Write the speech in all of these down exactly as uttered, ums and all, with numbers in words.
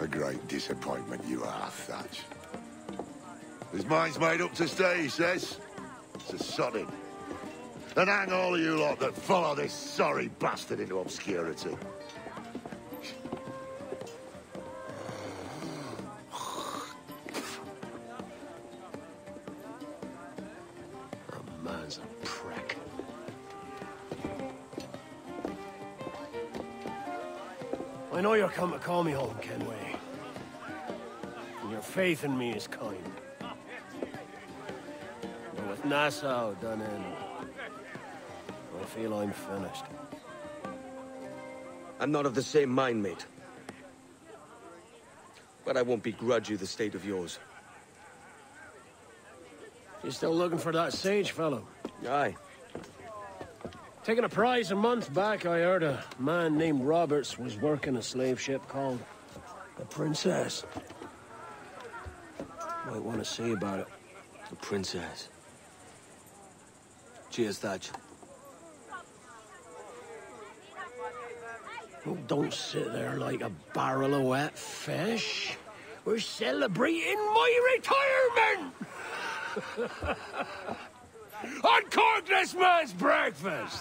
a great disappointment you are, Thatch. His mind's made up to stay, he says. It's a sodding. And hang all of you lot that follow this sorry bastard into obscurity. The man's a prick. I know you're come to call me home, Kenway. And your faith in me is kind. But with Nassau done in, I feel I'm finished. I'm not of the same mind, mate. But I won't begrudge you the state of yours. You still looking for that sage fellow? Aye. Taking a prize a month back, I heard a man named Roberts was working a slave ship called the Princess. Might want to see about it. The Princess. Cheers, Thatch. Oh, don't sit there like a barrel of wet fish. We're celebrating my retirement! Uncork this man's breakfast!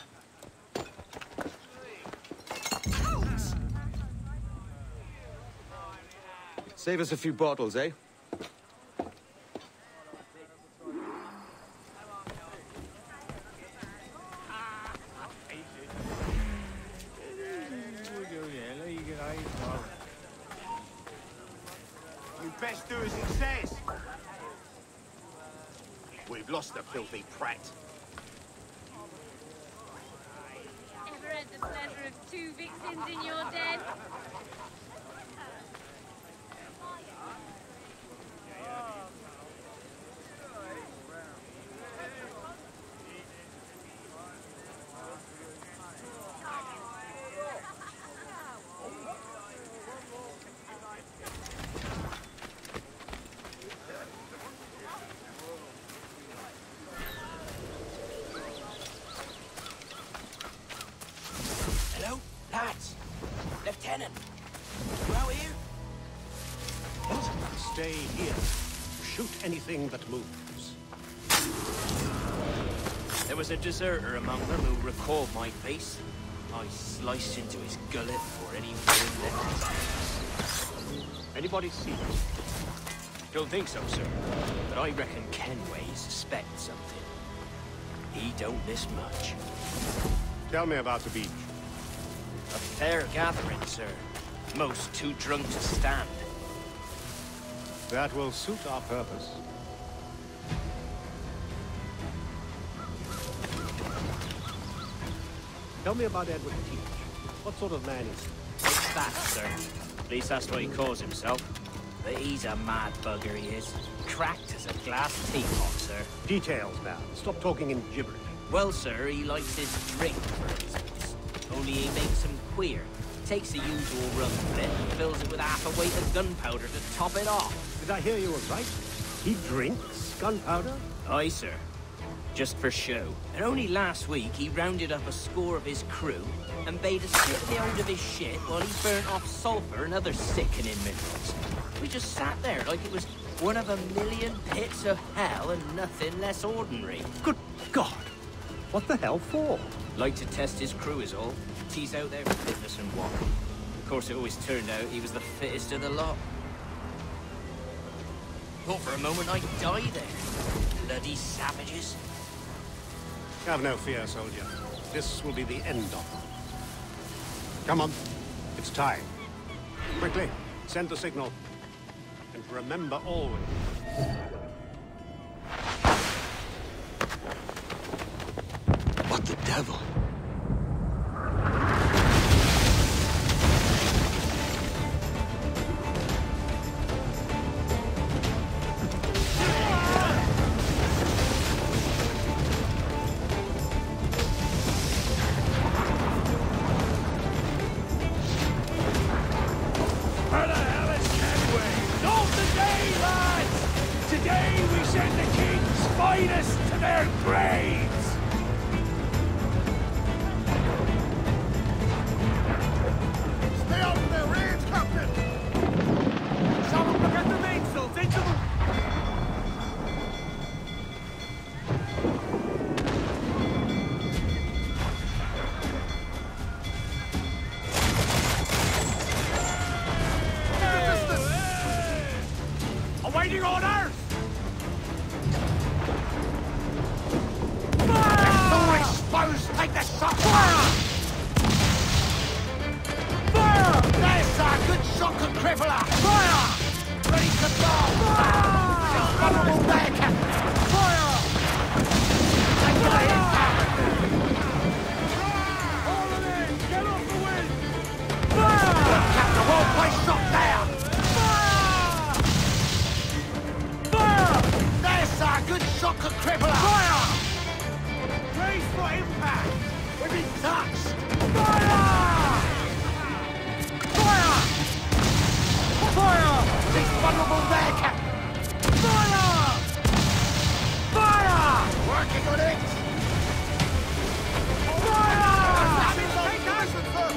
Save us a few bottles, eh? You best do as it says. We've lost the filthy prat. Ever had the pleasure of two vixens in your den? Hello? Lads! Lieutenant! You out here? Stay here. Shoot anything that moves. There was a deserter among them who recalled my face. I sliced into his gullet before any wind left. Anybody see it? Don't think so, sir. But I reckon Kenway suspects something. He don't this much. Tell me about the beach. A fair gathering, sir. Most too drunk to stand. That will suit our purpose. Tell me about Edward Teach. What sort of man is he? It's that, sir. At least that's what he calls himself. But he's a mad bugger, he is. Cracked as a glass teapot, sir. Details now. Stop talking in gibberish. Well, sir, he likes his drink, for instance. Only he makes him queer. Takes the usual rum bit and fills it with half a weight of gunpowder to top it off. Did I hear you right? He drinks gunpowder? Aye, sir. Just for show. And only last week he rounded up a score of his crew and bade us sit the hold of his shit while he burnt off sulphur and other sickening minerals. We just sat there like it was one of a million pits of hell and nothing less ordinary. Good God! What the hell for? Like to test his crew is all. Tease out their fitness and what. Of course, it always turned out he was the fittest of the lot. Thought for a moment I'd die there. Bloody savages. Have no fear, soldier. This will be the end of them. Come on. It's time. Quickly, send the signal. And remember always... What the devil? Where the hell is Kenway? Not today, lads! Today we send the king's finest to their graves! King on earth! All exposed, take the shot! Fire! Fire! There's a good shock and crippler! Fire! Ready to blow! Fire! Vulnerable there, Captain! Fire! Take the impact! All of it! Get off the wind! Fire! Look, Captain, well-placed shot there! Fire! Fire! There's a good shock and crippler! Fire! Brace for impact! We've been touched! Fire! Fire! Fire! He's vulnerable there, Captain! Fire! Fire! Working on it! Fire! Take action, sir!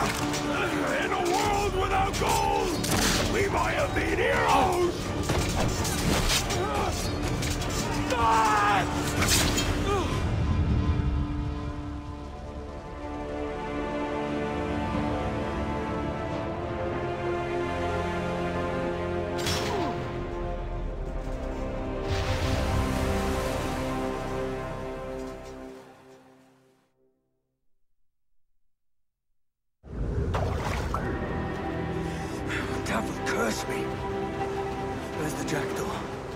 In a world without gold, we might have been heroes! Devil curse me. Where's the jackdaw?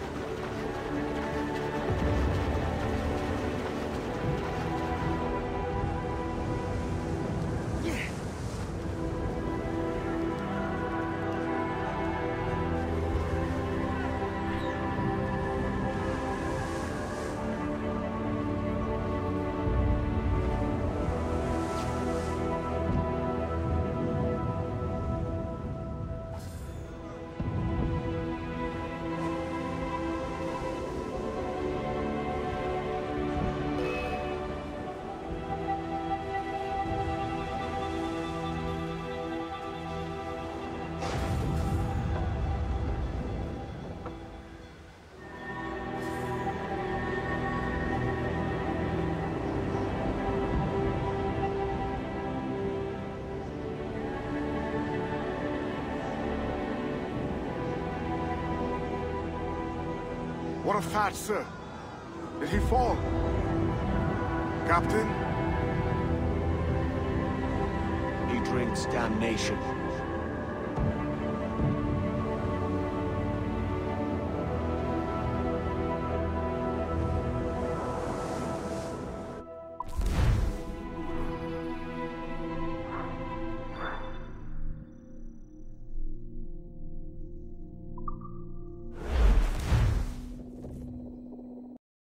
What of Thatch, sir? Did he fall? Captain? He drinks damnation.